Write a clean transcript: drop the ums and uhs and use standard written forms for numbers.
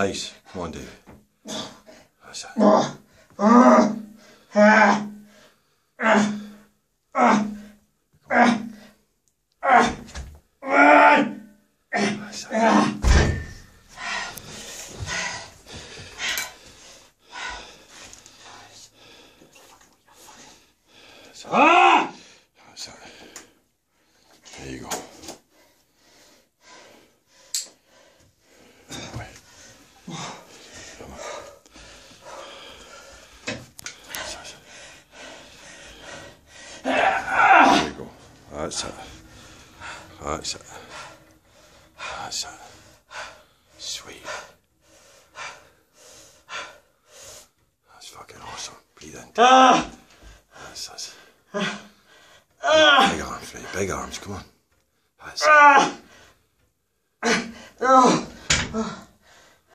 Nice. Come on, David. That's it. That's it. There you go. There you go. That's it. That's it. That's it. Sweet. That's fucking awesome. Breathe in. That's. Big arms, mate. Big arms. Come on. That's it.